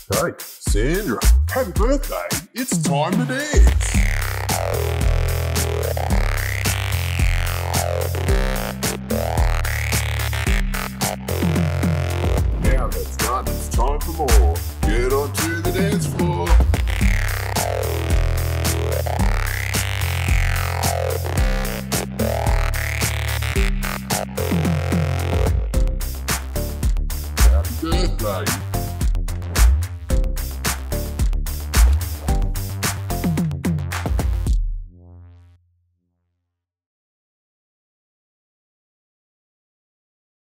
Hey, Sandra, happy birthday. It's time to dance.